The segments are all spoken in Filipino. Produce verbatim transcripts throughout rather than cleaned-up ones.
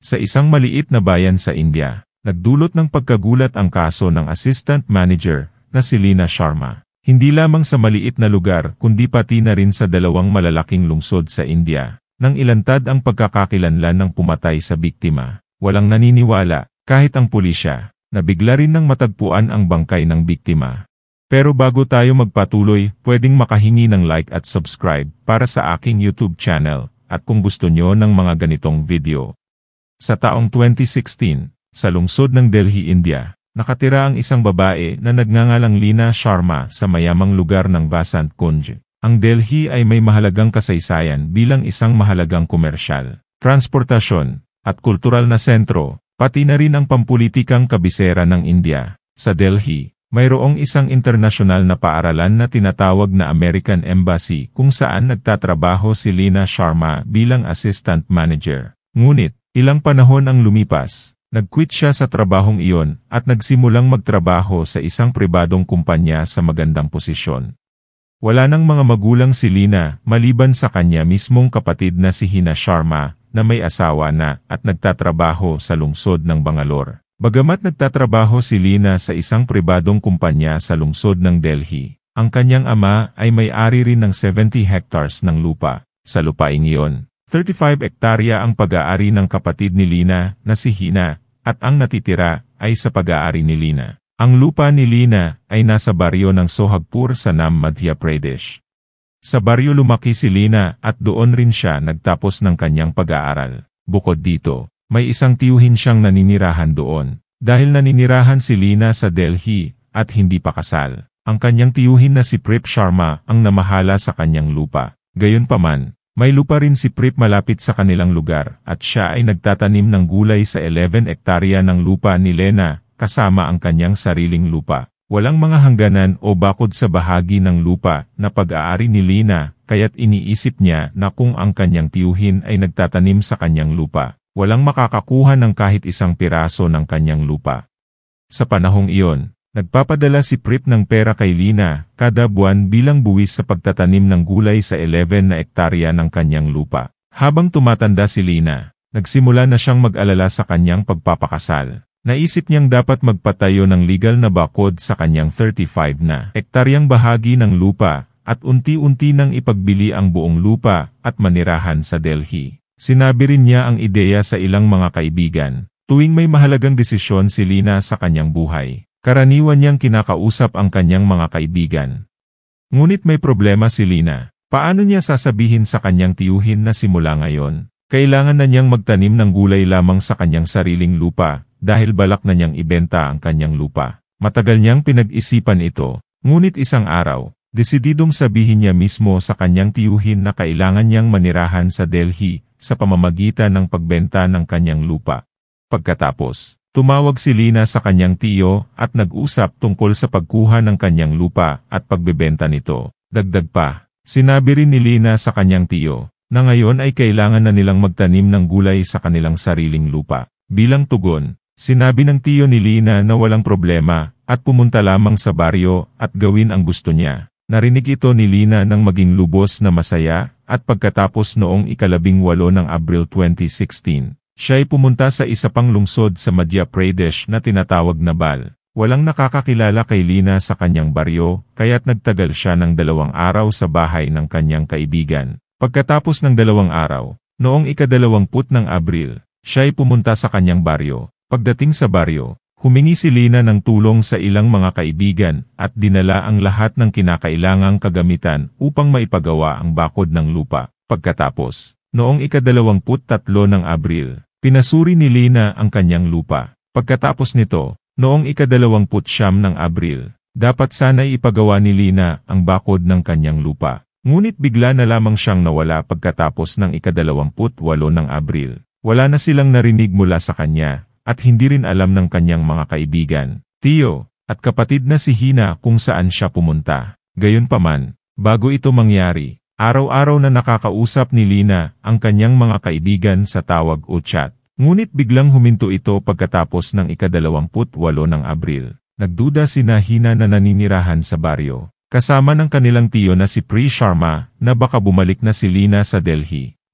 Sa isang maliit na bayan sa India, nagdulot ng pagkagulat ang kaso ng assistant manager na si Lina Sharma. Hindi lamang sa maliit na lugar kundi pati na rin sa dalawang malalaking lungsod sa India. Nang ilantad ang pagkakakilanlan ng pumatay sa biktima, walang naniniwala, kahit ang pulisya, na bigla rin nang matagpuan ang bangkay ng biktima. Pero bago tayo magpatuloy, pwedeng makahingi ng like at subscribe para sa aking YouTube channel, at kung gusto nyo ng mga ganitong video. Sa taong twenty sixteen, sa lungsod ng Delhi, India, nakatira ang isang babae na nagngangalang Lina Sharma sa mayamang lugar ng Vasant Kunj. Ang Delhi ay may mahalagang kasaysayan bilang isang mahalagang komersyal, transportasyon, at kultural na sentro, pati na rin ang pampulitikang kabisera ng India. Sa Delhi, mayroong isang internasyonal na paaralan na tinatawag na American Embassy kung saan nagtatrabaho si Lina Sharma bilang assistant manager. Ngunit, ilang panahon ang lumipas, nag-quit siya sa trabahong iyon at nagsimulang magtrabaho sa isang pribadong kumpanya sa magandang posisyon. Wala nang mga magulang si Lina maliban sa kanya mismong kapatid na si Hina Sharma na may asawa na at nagtatrabaho sa lungsod ng Bangalore. Bagamat nagtatrabaho si Lina sa isang pribadong kumpanya sa lungsod ng Delhi, ang kanyang ama ay may-ari rin ng seventy hectares ng lupa. Sa lupaing iyon, thirty-five hektarya ang pag-aari ng kapatid ni Lina na si Hina, at ang natitira ay sa pag-aari ni Lina. Ang lupa ni Lina ay nasa baryo ng Sohagpur sa Nam, Madhya Pradesh. Sa baryo lumaki si Lina at doon rin siya nagtapos ng kanyang pag-aaral. Bukod dito, may isang tiyuhin siyang naninirahan doon. Dahil naninirahan si Lina sa Delhi at hindi pa kasal, ang kanyang tiyuhin na si Prip Sharma ang namahala sa kanyang lupa. Gayunpaman, may lupa rin si Prip malapit sa kanilang lugar at siya ay nagtatanim ng gulay sa eleven hektarya ng lupa ni Lina kasama ang kanyang sariling lupa. Walang mga hangganan o bakod sa bahagi ng lupa na pag-aari ni Lina, kaya't iniisip niya na kung ang kanyang tiyuhin ay nagtatanim sa kanyang lupa, walang makakakuha ng kahit isang piraso ng kanyang lupa. Sa panahong iyon, nagpapadala si Prip ng pera kay Lina kada buwan bilang buwis sa pagtatanim ng gulay sa eleven na hektarya ng kanyang lupa. Habang tumatanda si Lina, nagsimula na siyang mag-alala sa kanyang pagpapakasal. Naisip niyang dapat magpatayo ng legal na bakod sa kanyang thirty-five na hektaryang bahagi ng lupa at unti-unti nang ipagbili ang buong lupa at manirahan sa Delhi. Sinabi rin niya ang ideya sa ilang mga kaibigan. Tuwing may mahalagang desisyon si Lina sa kanyang buhay, karaniwan niyang kinakausap ang kanyang mga kaibigan. Ngunit may problema si Lina. Paano niya sasabihin sa kanyang tiyuhin na simula ngayon, kailangan na niyang magtanim ng gulay lamang sa kanyang sariling lupa dahil balak na niyang ibenta ang kanyang lupa? Matagal niyang pinag-isipan ito, ngunit isang araw, desididong sabihin niya mismo sa kanyang tiyuhin na kailangan niyang manirahan sa Delhi sa pamamagitan ng pagbenta ng kanyang lupa. Pagkatapos, tumawag si Lina sa kanyang tiyo at nag-usap tungkol sa pagkuha ng kanyang lupa at pagbebenta nito. Dagdag pa, sinabi rin ni Lina sa kanyang tiyo na ngayon ay kailangan na nilang magtanim ng gulay sa kanilang sariling lupa. Bilang tugon, sinabi ng tiyo ni Lina na walang problema at pumunta lamang sa baryo at gawin ang gusto niya. Narinig ito ni Lina nang maging lubos na masaya at pagkatapos noong ikalabing walo ng Abril twenty sixteen, siya ay pumunta sa isa pang lungsod sa Madhya Pradesh na tinatawag na Bal. Walang nakakakilala kay Lina sa kanyang baryo kaya't nagtagal siya ng dalawang araw sa bahay ng kanyang kaibigan. Pagkatapos ng dalawang araw, noong ikadalawamput ng Abril, siya ay pumunta sa kanyang baryo. Pagdating sa baryo, humingi si Lina ng tulong sa ilang mga kaibigan at dinala ang lahat ng kinakailangang kagamitan upang maipagawa ang bakod ng lupa. Pagkatapos, noong ikadalawamput tatlo ng Abril, pinasuri ni Lina ang kanyang lupa. Pagkatapos nito, noong ikadalawamput siyam ng Abril, dapat sana'y ipagawa ni Lina ang bakod ng kanyang lupa. Ngunit bigla na lamang siyang nawala pagkatapos ng ikadalawamput walo ng Abril. Wala na silang narinig mula sa kanya, at hindi rin alam ng kanyang mga kaibigan, tiyo, at kapatid na si Hina kung saan siya pumunta. Gayunpaman, bago ito mangyari, araw-araw na nakakausap ni Lina ang kanyang mga kaibigan sa tawag o chat. Ngunit biglang huminto ito pagkatapos ng ikadalawamput walo ng Abril. Nagduda sina Hina na naninirahan sa baryo, kasama ng kanilang tiyo na si Pri Sharma na baka bumalik na si Lina sa Delhi.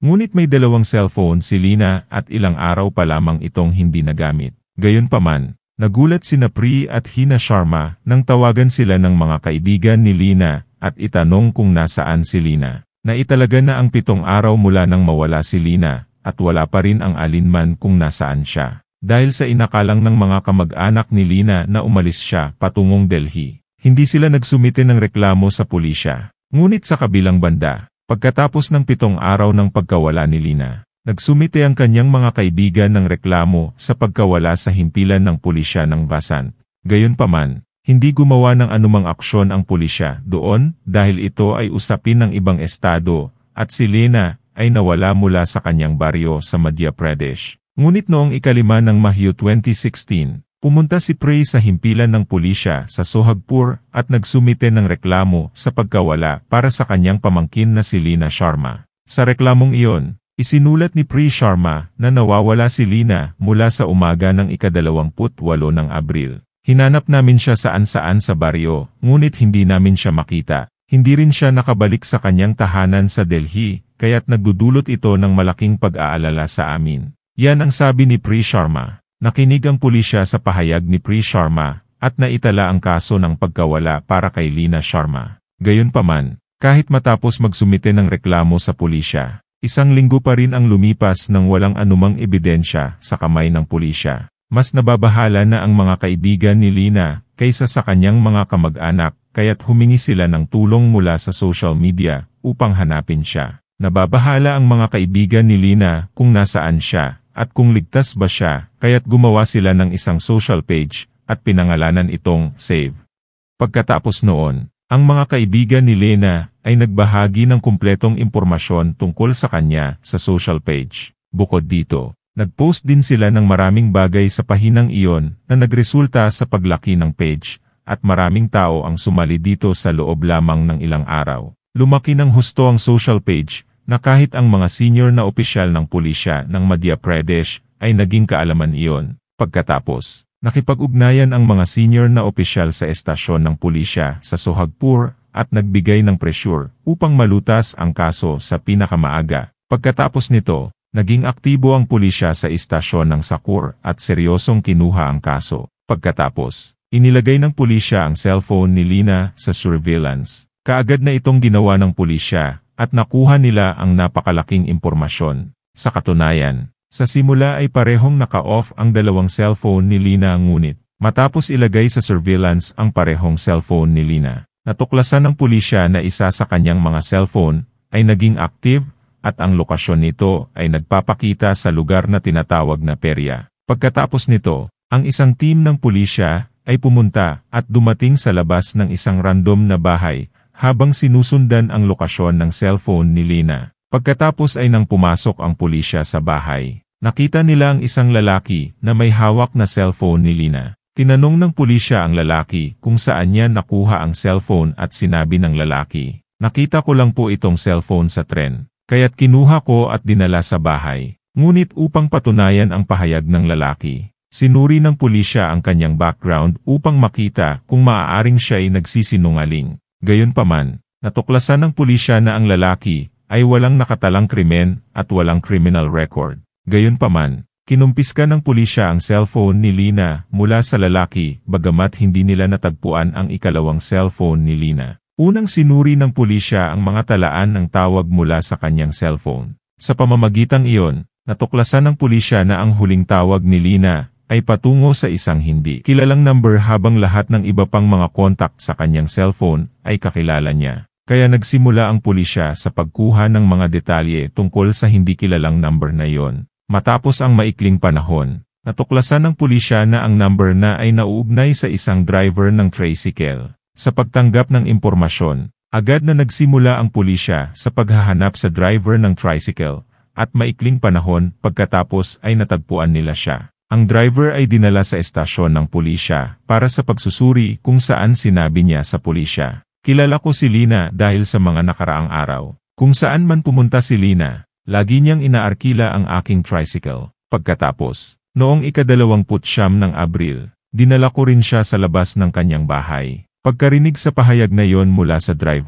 Ngunit may dalawang cellphone si Lina at ilang araw pa lamang itong hindi nagamit. Gayunpaman, nagulat sina Pri at Hina Sharma nang tawagan sila ng mga kaibigan ni Lina at itanong kung nasaan si Lina. Naitalaga na ang pitong araw mula nang mawala si Lina at wala pa rin ang alinman kung nasaan siya. Dahil sa inakalang ng mga kamag-anak ni Lina na umalis siya patungong Delhi, hindi sila nagsumite ng reklamo sa pulisya. Ngunit sa kabilang banda, pagkatapos ng pitong araw ng pagkawala ni Lina, nagsumite ang kanyang mga kaibigan ng reklamo sa pagkawala sa himpilan ng pulisya ng Vasant. Gayunpaman, hindi gumawa ng anumang aksyon ang pulisya doon dahil ito ay usapin ng ibang estado at si Lina ay nawala mula sa kanyang baryo sa Madhya Pradesh. Ngunit noong ikalima ng Mahyo twenty sixteen, pumunta si Pri sa himpilan ng pulisya sa Sohagpur at nagsumite ng reklamo sa pagkawala para sa kanyang pamangkin na si Lina Sharma. Sa reklamong iyon, isinulat ni Pri Sharma na nawawala si Lina mula sa umaga ng ikadalawamput walo ng Abril. Hinanap namin siya saan-saan sa baryo, ngunit hindi namin siya makita. Hindi rin siya nakabalik sa kanyang tahanan sa Delhi, kaya't nagdudulot ito ng malaking pag-aalala sa amin. Yan ang sabi ni Pri Sharma. Nakinig ang pulisya sa pahayag ni Pri Sharma at naitala ang kaso ng pagkawala para kay Lina Sharma. Gayunpaman, kahit matapos magsumite ng reklamo sa pulisya, isang linggo pa rin ang lumipas nang walang anumang ebidensya sa kamay ng pulisya. Mas nababahala na ang mga kaibigan ni Lina kaysa sa kanyang mga kamag-anak, kaya't humingi sila ng tulong mula sa social media upang hanapin siya. Nababahala ang mga kaibigan ni Lina kung nasaan siya at kung ligtas ba siya, kaya't gumawa sila ng isang social page at pinangalanan itong Save. Pagkatapos noon, ang mga kaibigan ni Lina ay nagbahagi ng kumpletong impormasyon tungkol sa kanya sa social page. Bukod dito, nagpost din sila ng maraming bagay sa pahinang iyon na nagresulta sa paglaki ng page at maraming tao ang sumali dito sa loob lamang ng ilang araw. Lumaki ng husto ang social page na kahit ang mga senior na opisyal ng pulisya ng Madhya Pradesh ay naging kaalaman iyon. Pagkatapos, nakipag-ugnayan ang mga senior na opisyal sa estasyon ng pulisya sa Sohagpur at nagbigay ng pressure upang malutas ang kaso sa pinakamaaga. Pagkatapos nito, naging aktibo ang pulisya sa istasyon ng Sakur at seryosong kinuha ang kaso. Pagkatapos, inilagay ng pulisya ang cellphone ni Lina sa surveillance. Kaagad na itong ginawa ng pulisya at nakuha nila ang napakalaking impormasyon. Sa katunayan, sa simula ay parehong naka-off ang dalawang cellphone ni Lina ngunit, matapos ilagay sa surveillance ang parehong cellphone ni Lina, natuklasan ng pulisya na isa sa kanyang mga cellphone ay naging active at ang lokasyon nito ay nagpapakita sa lugar na tinatawag na Perya. Pagkatapos nito, ang isang team ng pulisya ay pumunta at dumating sa labas ng isang random na bahay habang sinusundan ang lokasyon ng cellphone ni Lina. Pagkatapos ay nang pumasok ang pulisya sa bahay, nakita nila ang isang lalaki na may hawak na cellphone ni Lina. Tinanong ng pulisya ang lalaki kung saan niya nakuha ang cellphone at sinabi ng lalaki, "Nakita ko lang po itong cellphone sa tren, kaya't kinuha ko at dinala sa bahay." Ngunit upang patunayan ang pahayag ng lalaki, sinuri ng pulisya ang kanyang background upang makita kung maaaring siya ay nagsisinungaling. Gayunpaman, natuklasan ng pulisya na ang lalaki ay walang nakatalang krimen at walang criminal record. Gayunpaman, kinumpiska ng pulisya ang cellphone ni Lina mula sa lalaki bagamat hindi nila natagpuan ang ikalawang cellphone ni Lina. Unang sinuri ng pulisya ang mga talaan ng tawag mula sa kanyang cellphone. Sa pamamagitang iyon, natuklasan ng pulisya na ang huling tawag ni Lina ay patungo sa isang hindi kilalang number habang lahat ng iba pang mga kontak sa kanyang cellphone ay kakilala niya. Kaya nagsimula ang pulisya sa pagkuha ng mga detalye tungkol sa hindi kilalang number na iyon. Matapos ang maikling panahon, natuklasan ng pulisya na ang number na ay nauugnay sa isang driver ng tricycle. Sa pagtanggap ng impormasyon, agad na nagsimula ang pulisya sa paghahanap sa driver ng tricycle at maikling panahon pagkatapos ay natagpuan nila siya. Ang driver ay dinala sa estasyon ng pulisya para sa pagsusuri kung saan sinabi niya sa pulisya, "Kilala ko si Lina dahil sa mga nakaraang araw. Kung saan man pumunta si Lina, lagi niyang inaarkila ang aking tricycle." Pagkatapos, noong ikadalawamput siyam ng Abril, dinala ko rin siya sa labas ng kanyang bahay. Pagkarinig sa pahayag na yon mula sa driver,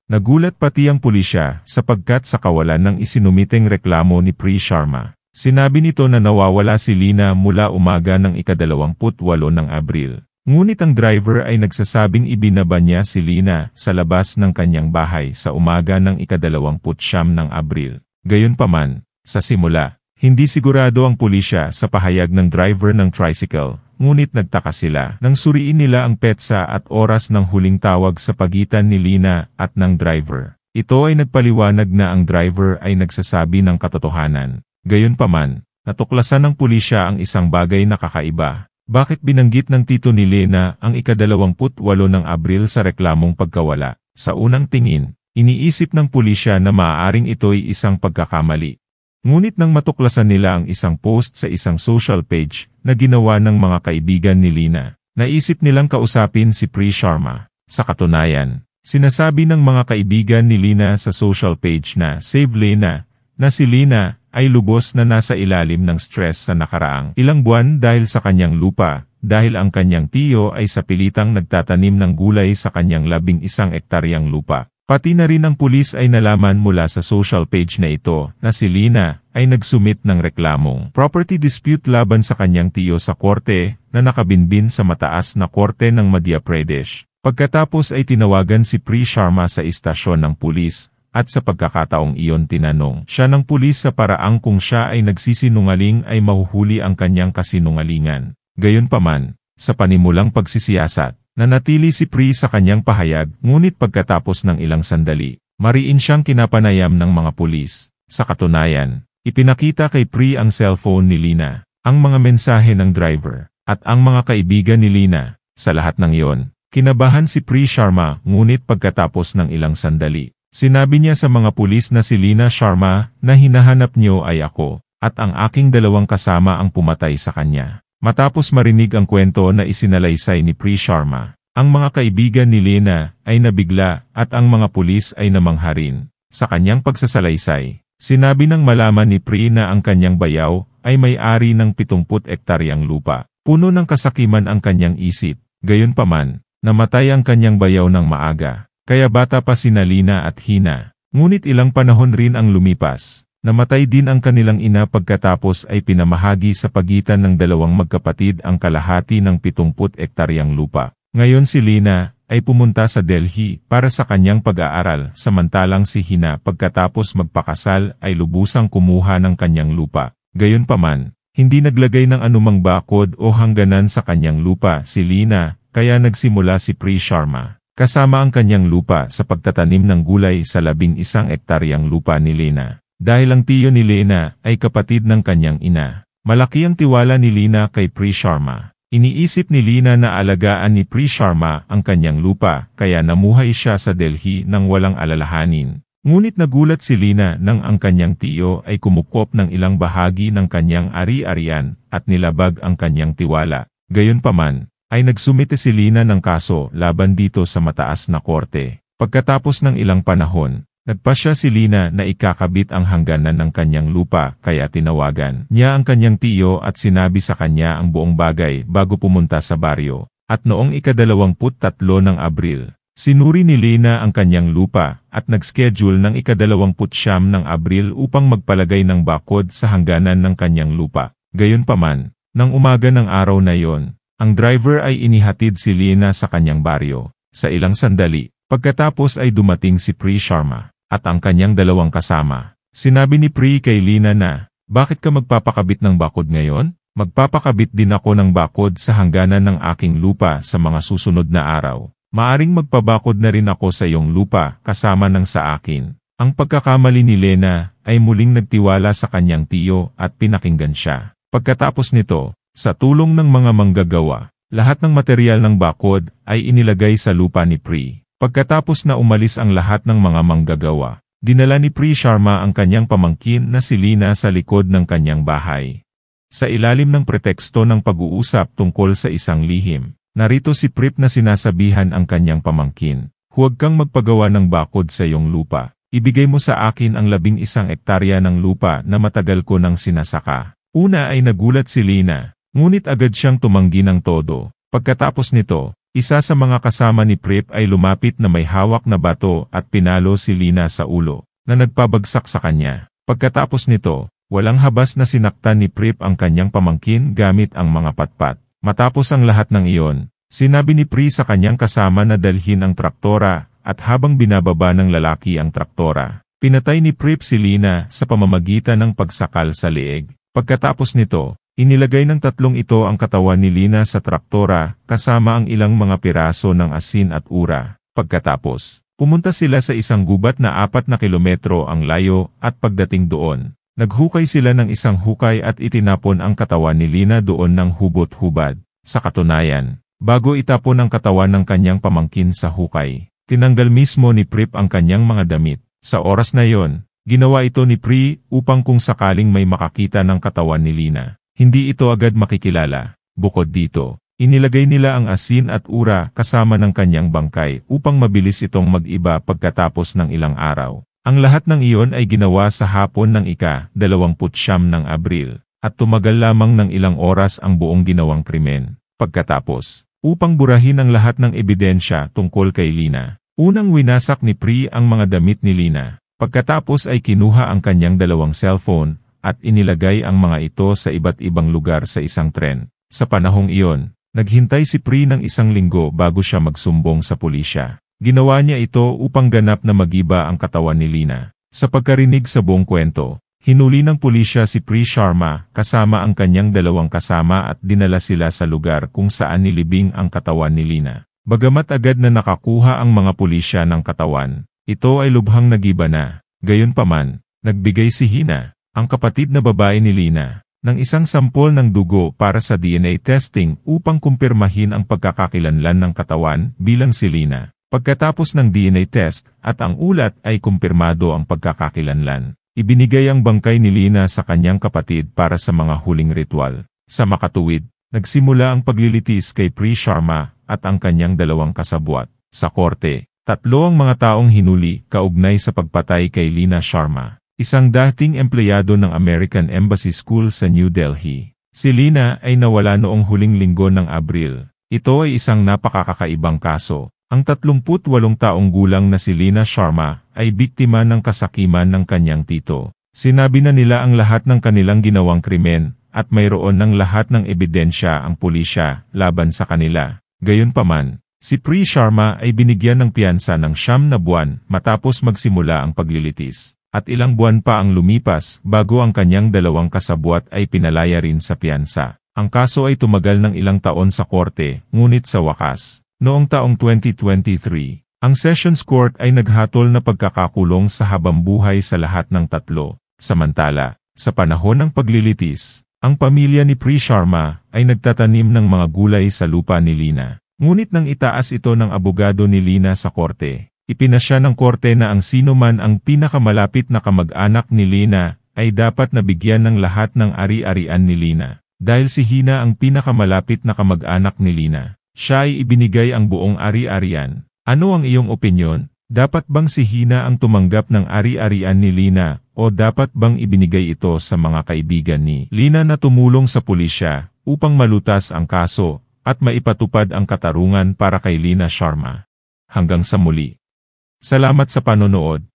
Nagulat pati ang pulisya sapagkat sa kawalan ng isinumiteng reklamo ni Pri Sharma. Sinabi nito na nawawala si Lina mula umaga ng ikadalawamput walo ng Abril. Ngunit ang driver ay nagsasabing ibinaba niya si Lina sa labas ng kanyang bahay sa umaga ng ikadalawamput siyam ng Abril. Gayunpaman, sa simula, hindi sigurado ang pulisya sa pahayag ng driver ng tricycle, ngunit nagtaka sila nang suriin nila ang petsa at oras ng huling tawag sa pagitan ni Lina at ng driver. Ito ay nagpaliwanag na ang driver ay nagsasabi ng katotohanan. Gayunpaman, natuklasan ng pulisya ang isang bagay na kakaiba. Bakit binanggit ng tito ni Lina ang ikadalawamput walo ng Abril sa reklamong pagkawala? Sa unang tingin, iniisip ng pulisya na maaaring ito'y isang pagkakamali. Ngunit nang matuklasan nila ang isang post sa isang social page na ginawa ng mga kaibigan ni Lina, naisip nilang kausapin si Pri Sharma. Sa katunayan, sinasabi ng mga kaibigan ni Lina sa social page na Save Lina, na si Lina ay lubos na nasa ilalim ng stress sa nakaraang ilang buwan dahil sa kanyang lupa, dahil ang kanyang tiyo ay sa pilitang nagtatanim ng gulay sa kanyang labing isang ektaryang lupa. Pati na rin ang pulis ay nalaman mula sa social page na ito na si Lina ay nagsumit ng reklamong property dispute laban sa kanyang tiyo sa korte na nakabinbin sa mataas na korte ng Madhya Pradesh. Pagkatapos ay tinawagan si Pri Sharma sa istasyon ng pulis. At sa pagkakataong iyon tinanong siya ng pulis sa paraang kung siya ay nagsisinungaling ay mahuhuli ang kanyang kasinungalingan. Gayunpaman, sa panimulang pagsisiyasat, nanatili si Pri sa kanyang pahayag ngunit pagkatapos ng ilang sandali, mariin siyang kinapanayam ng mga pulis. Sa katunayan, ipinakita kay Pri ang cellphone ni Lina, ang mga mensahe ng driver, at ang mga kaibigan ni Lina. Sa lahat ng iyon, kinabahan si Pri Sharma ngunit pagkatapos ng ilang sandali, sinabi niya sa mga pulis na si Lina Sharma na hinahanap niyo ay ako, at ang aking dalawang kasama ang pumatay sa kanya. Matapos marinig ang kwento na isinalaysay ni Pri Sharma, ang mga kaibigan ni Lina ay nabigla at ang mga pulis ay namangharin. Sa kanyang pagsasalaysay, sinabi ng malaman ni Pri na ang kanyang bayaw ay may-ari ng pitungput ektaryang lupa. Puno ng kasakiman ang kanyang isip. Gayunpaman, namatay ang kanyang bayaw ng maaga. Kaya bata pa sina Lina at Hina. Ngunit ilang panahon rin ang lumipas. Namatay din ang kanilang ina pagkatapos ay pinamahagi sa pagitan ng dalawang magkapatid ang kalahati ng pitungput ektaryang lupa. Ngayon si Lina ay pumunta sa Delhi para sa kanyang pag-aaral samantalang si Hina pagkatapos magpakasal ay lubusang kumuha ng kanyang lupa. Gayunpaman, hindi naglagay ng anumang bakod o hangganan sa kanyang lupa si Lina kaya nagsimula si Pri Sharma kasama ang kanyang lupa sa pagtatanim ng gulay sa labing isang ektaryang lupa ni Lina. Dahil ang tiyo ni Lina ay kapatid ng kanyang ina, malaki ang tiwala ni Lina kay Pri Sharma. Iniisip ni Lina na alagaan ni Pri Sharma ang kanyang lupa kaya namuhay siya sa Delhi nang walang alalahanin. Ngunit nagulat si Lina nang ang kanyang tiyo ay kumukop ng ilang bahagi ng kanyang ari-arian at nilabag ang kanyang tiwala. Gayunpaman, ay nagsumite si Lina ng kaso laban dito sa mataas na korte. Pagkatapos ng ilang panahon, nagpasya si Lina na ikakabit ang hangganan ng kanyang lupa kaya tinawagan niya ang kanyang tiyo at sinabi sa kanya ang buong bagay bago pumunta sa baryo. At noong ikadalawamput tatlo ng Abril, sinuri ni Lina ang kanyang lupa at nag-schedule ng ikadalawamput siyam ng Abril upang magpalagay ng bakod sa hangganan ng kanyang lupa. Gayunpaman, nang umaga ng araw na yon, ang driver ay inihatid si Lina sa kanyang baryo. Sa ilang sandali, pagkatapos ay dumating si Pri Sharma at ang kanyang dalawang kasama. Sinabi ni Pri kay Lina na, bakit ka magpapakabit ng bakod ngayon? Magpapakabit din ako ng bakod sa hangganan ng aking lupa sa mga susunod na araw. Maaring magpabakod na rin ako sa iyong lupa kasama ng sa akin. Ang pagkakamali ni Lina ay muling nagtiwala sa kanyang tiyo at pinakinggan siya. Pagkatapos nito, sa tulong ng mga manggagawa, lahat ng material ng bakod ay inilagay sa lupa ni Pri. Pagkatapos na umalis ang lahat ng mga manggagawa, dinala ni Pri Sharma ang kanyang pamangkin na si Lina sa likod ng kanyang bahay. Sa ilalim ng preteksto ng pag-uusap tungkol sa isang lihim, narito si Prip na sinasabihan ang kanyang pamangkin, huwag kang magpagawa ng bakod sa iyong lupa. Ibigay mo sa akin ang labing isang ektarya ng lupa na matagal ko nang sinasaka. Una ay nagulat si Lina. Ngunit agad siyang tumanggi ng todo. Pagkatapos nito, Isa sa mga kasama ni Prip ay lumapit na may hawak na bato at pinalo si Lina sa ulo, na nagpabagsak sa kanya. Pagkatapos nito, walang habas na sinaktan ni Prip ang kanyang pamangkin gamit ang mga patpat. Matapos ang lahat ng iyon, sinabi ni Pri sa kanyang kasama na dalhin ang traktora, at habang binababa ng lalaki ang traktora, pinatay ni Prip si Lina sa pamamagitan ng pagsakal sa leeg. Pagkatapos nito, inilagay ng tatlong ito ang katawan ni Lina sa traktora, kasama ang ilang mga piraso ng asin at ura. Pagkatapos, pumunta sila sa isang gubat na apat na kilometro ang layo, at pagdating doon, naghukay sila ng isang hukay at itinapon ang katawan ni Lina doon ng hubot-hubad. Sa katunayan, bago itapon ang katawan ng kanyang pamangkin sa hukay, tinanggal mismo ni Prip ang kanyang mga damit. Sa oras na yon, ginawa ito ni Pri upang kung sakaling may makakita ng katawan ni Lina, hindi ito agad makikilala. Bukod dito, inilagay nila ang asin at ura kasama ng kanyang bangkay upang mabilis itong mag-iba pagkatapos ng ilang araw. Ang lahat ng iyon ay ginawa sa hapon ng ika-dalawamput siyam ng Abril, at tumagal lamang ng ilang oras ang buong ginawang krimen. Pagkatapos, upang burahin ang lahat ng ebidensya tungkol kay Lina, unang winasak ni Pri ang mga damit ni Lina. Pagkatapos ay kinuha ang kanyang dalawang cellphone, at inilagay ang mga ito sa iba't ibang lugar sa isang tren. Sa panahong iyon, naghintay si Pri ng isang linggo bago siya magsumbong sa pulisya. Ginawa niya ito upang ganap na magiba ang katawan ni Lina. Sa pagkarinig sa buong kwento, hinuli ng pulisya si Pri Sharma kasama ang kanyang dalawang kasama at dinala sila sa lugar kung saan nilibing ang katawan ni Lina. Bagamat agad na nakakuha ang mga pulisya ng katawan, ito ay lubhang nagiba na. Gayunpaman, nagbigay si Hina, ang kapatid na babae ni Lina, ng isang sampol ng dugo para sa D N A testing upang kumpirmahin ang pagkakakilanlan ng katawan bilang si Lina. Pagkatapos ng D N A test at ang ulat ay kumpirmado ang pagkakakilanlan, ibinigay ang bangkay ni Lina sa kanyang kapatid para sa mga huling ritual. Sa makatuwid, nagsimula ang paglilitis kay Pri Sharma at ang kanyang dalawang kasabwat. Sa korte, tatlo ang mga taong hinuli kaugnay sa pagpatay kay Lina Sharma, isang dating empleyado ng American Embassy School sa New Delhi. Si Lina ay nawala noong huling linggo ng Abril. Ito ay isang napakakakaibang kaso. Ang tatlumput walong taong gulang na si Lina Sharma ay biktima ng kasakiman ng kanyang tito. Sinabi na nila ang lahat ng kanilang ginawang krimen at mayroon ng lahat ng ebidensya ang pulisya laban sa kanila. Gayunpaman, si Pri Sharma ay binigyan ng piyansa ng siyam na buwan matapos magsimula ang paglilitis. At ilang buwan pa ang lumipas bago ang kanyang dalawang kasabwat ay pinalaya rin sa piyansa. Ang kaso ay tumagal ng ilang taon sa korte, ngunit sa wakas, noong taong twenty twenty-three, ang Sessions Court ay naghatol na pagkakakulong sa habambuhay sa lahat ng tatlo. Samantala, sa panahon ng paglilitis, ang pamilya ni Pri Sharma ay nagtatanim ng mga gulay sa lupa ni Lina. Ngunit nang itaas ito ng abogado ni Lina sa korte, ipinasya ng korte na ang sino man ang pinakamalapit na kamag-anak ni Lina ay dapat nabigyan ng lahat ng ari-arian ni Lina. Dahil si Hina ang pinakamalapit na kamag-anak ni Lina, siya ay ibinigay ang buong ari-arian. Ano ang iyong opinyon? Dapat bang si Hina ang tumanggap ng ari-arian ni Lina o dapat bang ibinigay ito sa mga kaibigan ni Lina na tumulong sa pulisya upang malutas ang kaso at maipatupad ang katarungan para kay Lina Sharma? Hanggang sa muli. Salamat sa panonood.